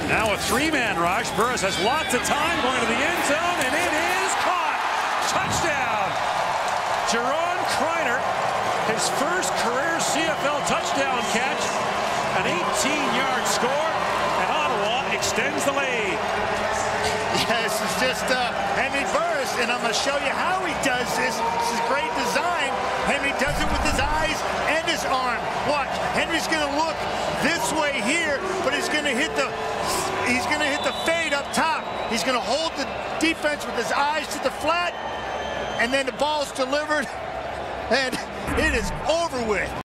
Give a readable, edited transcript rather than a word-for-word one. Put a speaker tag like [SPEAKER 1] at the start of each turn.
[SPEAKER 1] Now a three-man rush. Burris has lots of time going to the end zone, and it is caught. Touchdown. Juron Criner, his first career CFL touchdown catch. An 18-yard score, and Ottawa extends the lead.
[SPEAKER 2] Yes, it's just Henry Burris, and I'm going to show you how he does this. This is great design. Henry does it with his eyes and his arm. Watch, Henry's going to look this way here, but he's going to hit the fade up top. He's going to hold the defense with his eyes to the flat, and then the ball's delivered, and it is over with.